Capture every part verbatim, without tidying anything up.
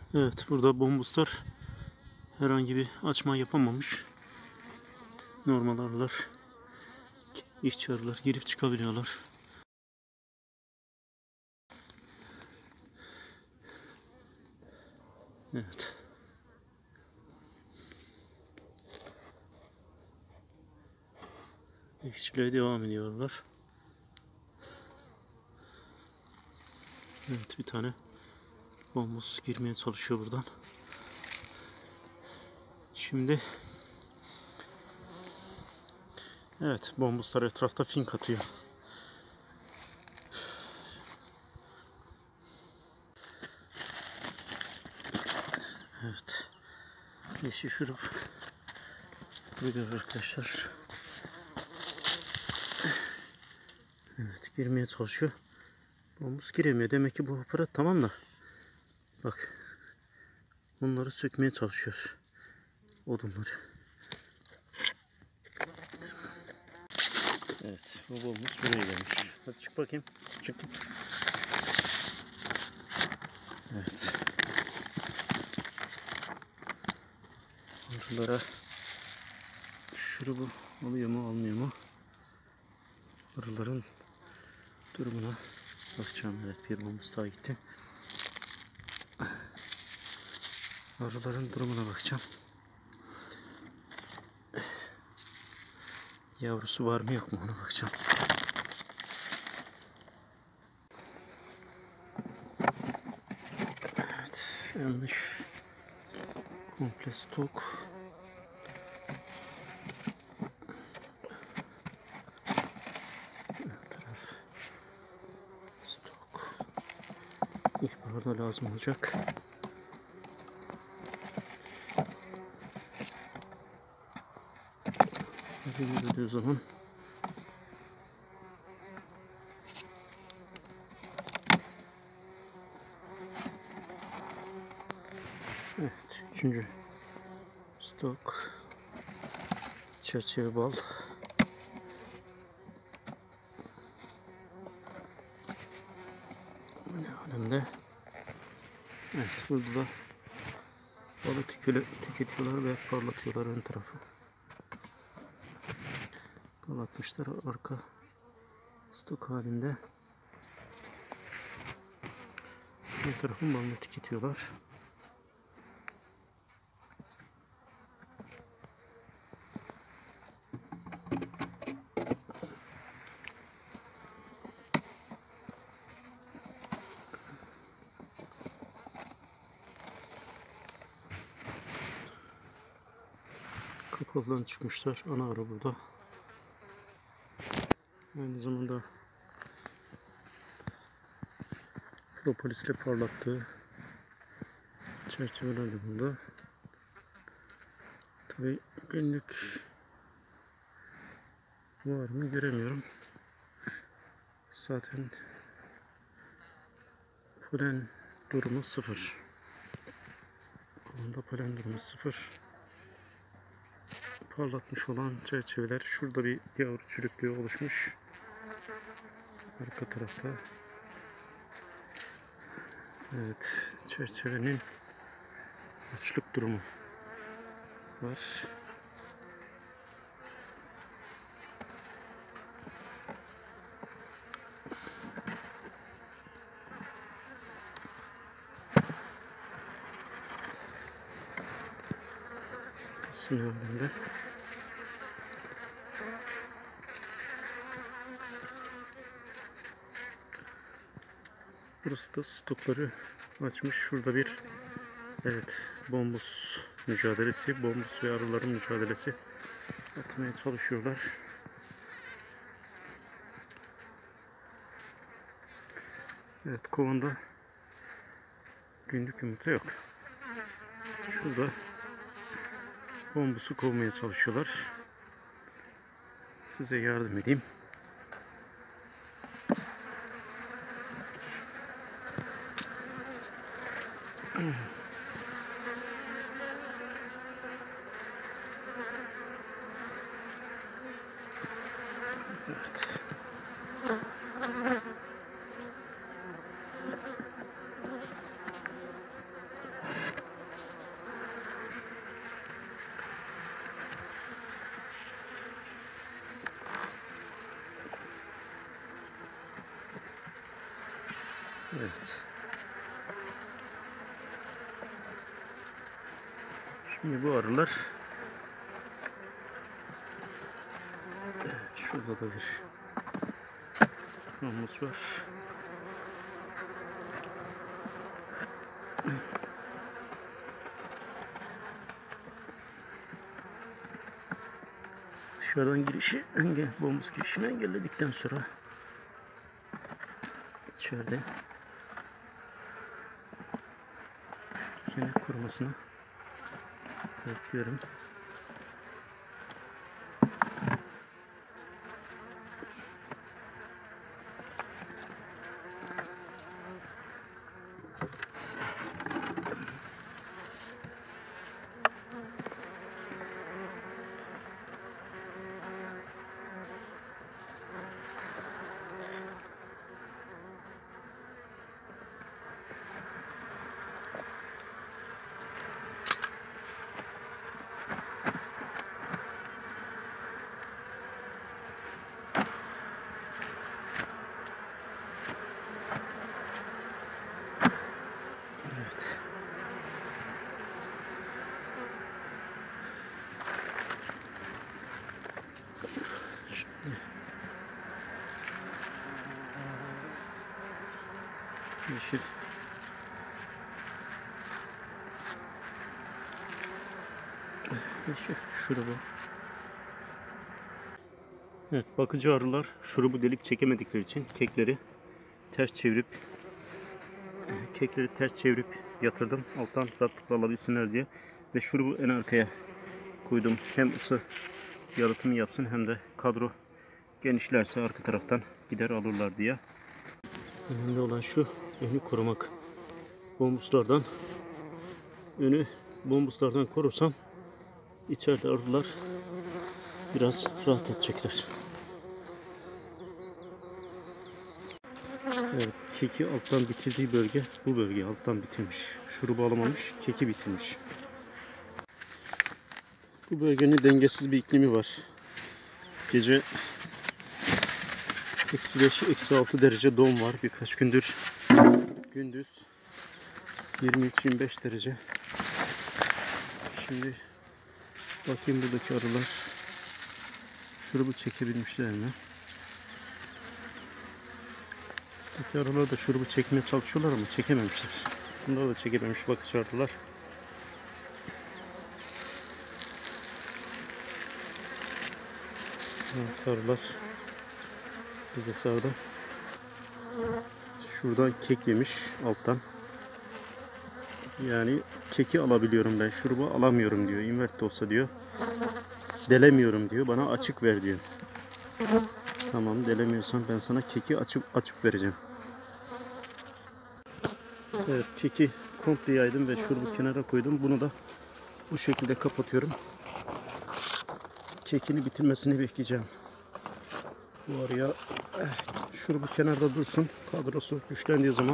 Evet, burada bombuslar herhangi bir açma yapamamış. Normal arılar, işçi arılar girip çıkabiliyorlar. Evet. İşçiliğe devam ediyorlar. Evet, bir tane bombus girmeye çalışıyor buradan. Şimdi evet, bombuslar etrafta fink atıyor. Evet. Yeşil şurup vuruyor arkadaşlar. Evet, girmeye çalışıyor. Bombus giremiyor. Demek ki bu aparat tamam da. Bak. Bunları sökmeye çalışıyor. Odunları. Evet. Bu bombus buraya gelmiş. Hadi çık bakayım. Çık git. Evet. Arılara şurubu alıyor mu almıyor mu? Arıların durumuna bakacağım. Evet, bir bombus daha gitti. Arıların durumuna bakacağım. Yavrusu var mı yok mu ona bakacağım. Evet, yanlış. Komple stok. Stok. İlkbaharda lazım olacak. Hadi yürüdüğü zaman evet, üçüncü stok çerçeve bal. Bu ne alemde? Evet, burada da balı tüketiyorlar ve parlatıyorlar ön tarafı. Parlatmışlar arka stok halinde. Ön tarafın balını tüketiyorlar. Kapalıdan çıkmışlar. Ana arı burada. Aynı zamanda propolisle parlattığı çerçeveler de burada. Tabii günlük var mı göremiyorum. Zaten polen durumu sıfır. Onda polen durumu sıfır. Parlatmış olan çerçeveler. Şurada bir yavru çürüklüğü oluşmuş. Arka tarafta. Evet, çerçevenin açlık durumu var. Sinirlerinde. Burası da stokları açmış. Şurada bir evet bombus mücadelesi, bombus ve arıların mücadelesi atmaya çalışıyorlar. Evet, kovanda günlük yumurta yok. Şurada bombusu kovmaya çalışıyorlar. Size yardım edeyim. Evet. Şimdi bu arılar şurada da bir namus var. Dışarıdan girişi engel, bombuz girişini engelledikten sonra içeride düzenek kurumasını bekliyorum. Yeşil. Yeşil şurubu. Evet, bakıcı arılar şurubu delik çekemedikleri için kekleri ters çevirip kekleri ters çevirip yatırdım. Alttan rahatlıkla alabilsinler diye. Ve şurubu en arkaya koydum. Hem ısı yalıtımı yapsın hem de kadro genişlerse arka taraftan gider alırlar diye. Önemli olan şu, önü korumak. Bombuslardan önü bombuslardan korursam içeride arılar biraz rahat edecekler. Evet, keki alttan bitirdiği bölge bu bölge alttan bitirmiş. Şurubu alamamış, keki bitirmiş. Bu bölgenin dengesiz bir iklimi var. Gece eksi beş, eksi altı derece don var. Birkaç gündür gündüz yirmi üç yirmi beş derece. Şimdi bakayım buradaki arılar şurubu çekebilmişler mi? Buradaki arılar da şurubu çekmeye çalışıyorlar ama çekememişler. Bunlar da çekememiş bakıcı arılar. Evet, arılar bize sağda. Şuradan kek yemiş alttan. Yani keki alabiliyorum ben. Şurubu alamıyorum diyor. İnvert olsa diyor. Delemiyorum diyor. Bana açık ver diyor. Tamam, delemiyorsan ben sana keki açıp açıp vereceğim. Evet, keki komple yaydım ve şurubu kenara koydum. Bunu da bu şekilde kapatıyorum. Kekini bitirmesini bekleyeceğim. Bu araya şurubu kenarda dursun. Kadrosu güçlendiği zaman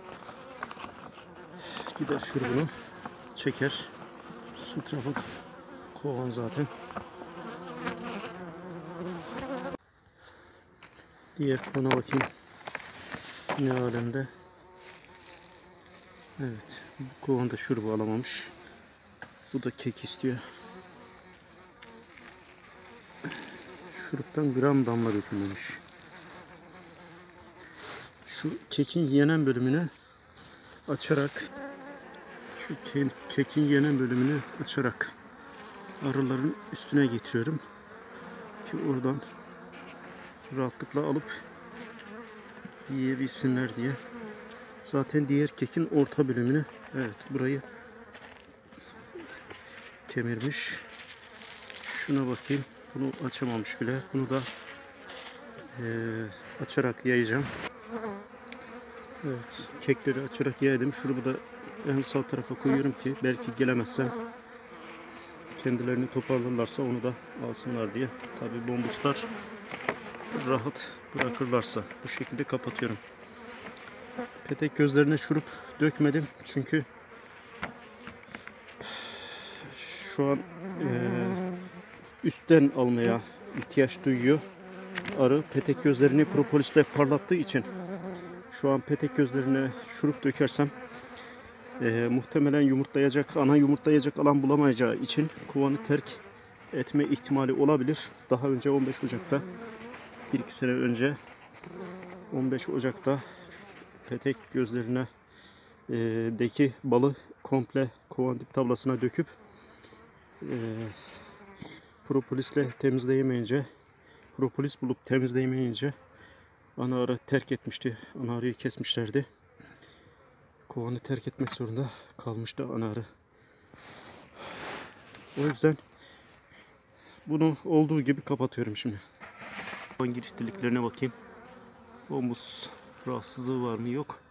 gider şurubunu çeker. Su tarafı kovan zaten. Diğer kona bakayım. Ne alemde. Evet. Bu kovan da şurubu alamamış. Bu da kek istiyor. Şuruptan gram damla dökülmemiş. Şu kekin yenen bölümünü açarak şu kekin yenen bölümünü açarak arıların üstüne getiriyorum ki oradan rahatlıkla alıp yiyebilsinler diye. Zaten diğer kekin orta bölümünü, evet, burayı kemirmiş. Şuna bakayım. Bunu açamamış bile. Bunu da e, açarak yayacağım. Evet, kekleri açarak yaydım. Şurubu da en sağ tarafa koyuyorum ki belki gelemezsem kendilerini toparlarlarsa onu da alsınlar diye. Tabii bombuşlar rahat bırakırlarsa bu şekilde kapatıyorum. Petek gözlerine şurup dökmedim çünkü şu an e, üstten almaya ihtiyaç duyuyor. Arı petek gözlerini propolisle parlattığı için Şu an petek gözlerine şurup dökersem e, muhtemelen yumurtlayacak, ana yumurtlayacak alan bulamayacağı için kovanı terk etme ihtimali olabilir. Daha önce on beş Ocak'ta, bir iki sene önce on beş Ocak'ta petek gözlerine e, deki balı komple kovan dip tablasına döküp e, propolisle temizleyemeyince, propolis bulup temizleyemeyince ana arı terk etmişti. Ana arıyı kesmişlerdi. Kovanı terk etmek zorunda kalmıştı ana arı. O yüzden bunu olduğu gibi kapatıyorum şimdi. Kovan giriş deliklerine bakayım. Omuz rahatsızlığı var mı? Yok.